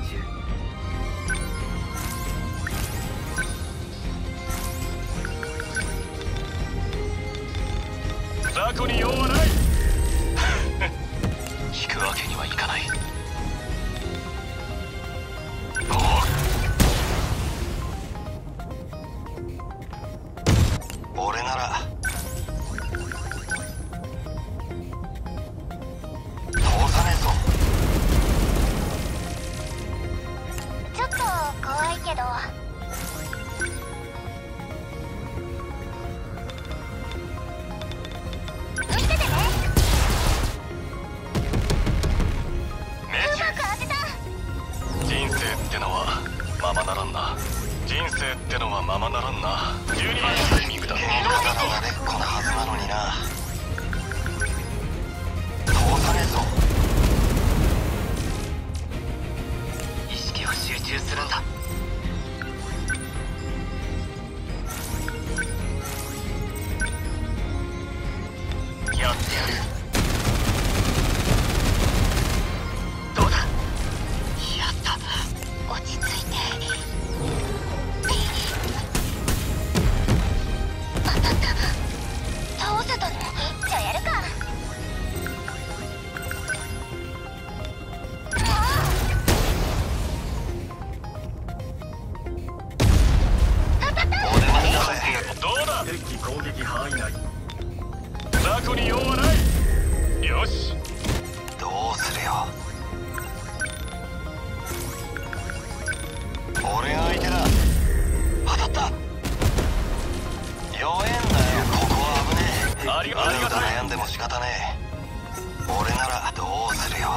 雑魚に用はない引くわけにはいかない。俺なら通さねえぞ。 ちょっと怖いけど見ててね。うまく当てた。 人生ってのはままならんな。人生ってのはままならんな。12番タイミングだ。喧嘩なら慣れっこなはずなのにな。通さねえぞ。意識を集中するんだ。やってやる。どうだ。やった。 落ち着いて。当たった。倒せたの。じゃあやるか。 どうだ。敵攻撃範囲内。雑魚に用はない。よし。どうするよ。俺が相手だ。当たった。弱えんだよ。ここは危ねえ。ありがたい。悩んでも仕方ねえ。俺ならどうするよ。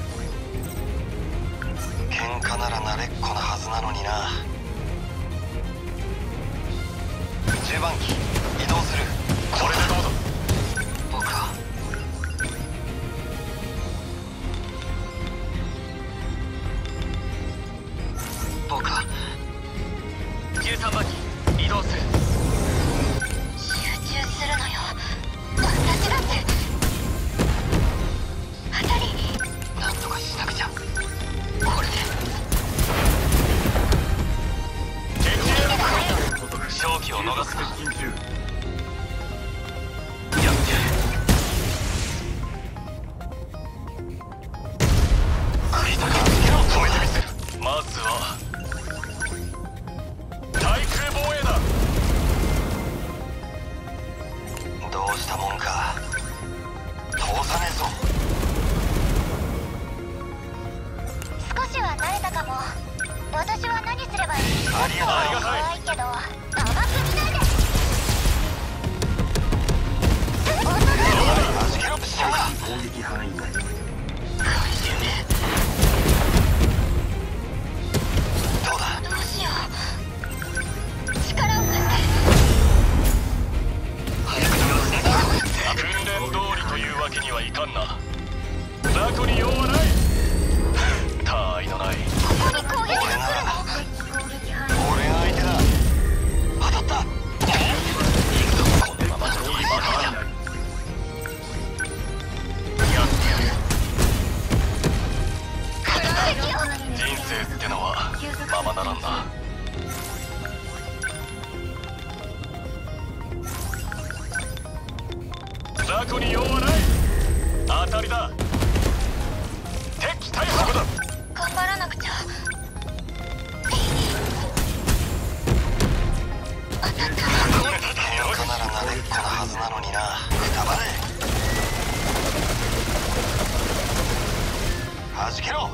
喧嘩なら慣れっこなはずなのにな。10番機移動する。これでどうだ。僕は13番機移動する。 集中するのよ。私だって。当たり。 なんとかしなくちゃ。これで勝機を逃すな。やってやる。食いたかったを止めてみせる。まずは対空防衛だ。どうしたもんか。通さねえぞ。 少しは慣れたかも。私は何すればいい？ ありがたい。 怖いけど甘く見ないで。 はじけろ。そうか。攻撃範囲内。夢。どうだ。 どうしよう。力を貸して。 早く様子だ。訓練通りというわけにはいかんな。雑魚に用はない。他愛のない。 ここに攻撃が来るの？ 俺が相手だ。当たった。行くぞ。このままじゃいいバカじゃ。やってやる。人生ってのはままならんな。雑魚に用はない。当たりだ。敵対迫だ。 頑張らなくちゃ。当たった。 喧嘩なら慣れっこなはずなのにな。くたばれ。はじけろ。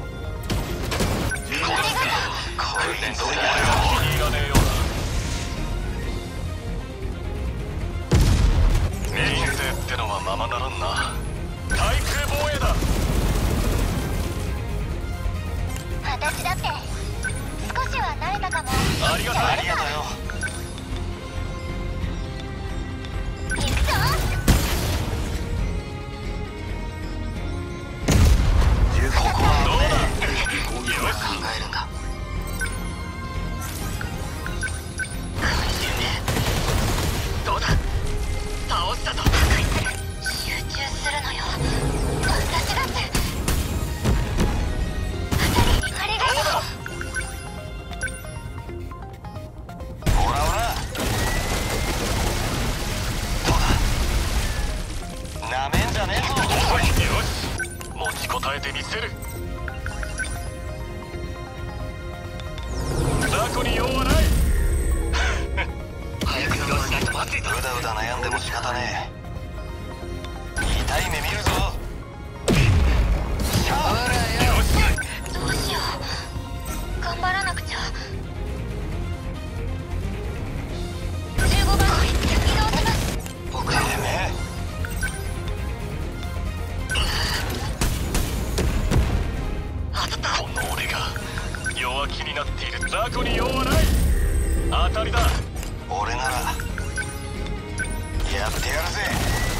これでどうやら気に入らねえような。人生ってのはままならんな。対空防衛だ。 私だって少しは慣れたかも。 ありがたい。ありがとうよ。 行くぞ。 ここはどうだ。よし。考えるんだ。 えてみせる。雑魚に用はない。早く移動しないとまずいぞ。うだうだ悩んでも仕方ねえ。痛い目見るぞ。ほらよ。よし。 どうしよう。頑張らなくちゃ。15番移動します。 僕はてめえ。この俺が弱気になっている。雑魚に用はない。当たりだ。俺ならやってやるぜ。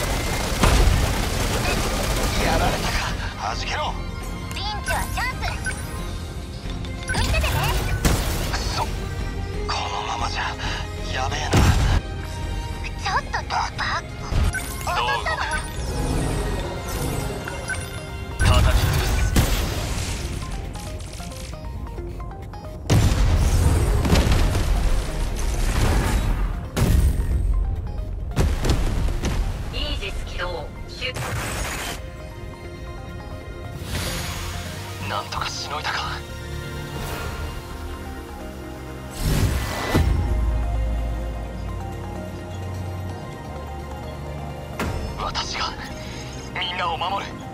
やられたか。弾けろ。 ピンチはチャンス。見ててね。 くそ、このままじゃやべえな。 ちょっとバッ当たったわ。 叩き潰す。なんとかしのいだか。私がみんなを守る。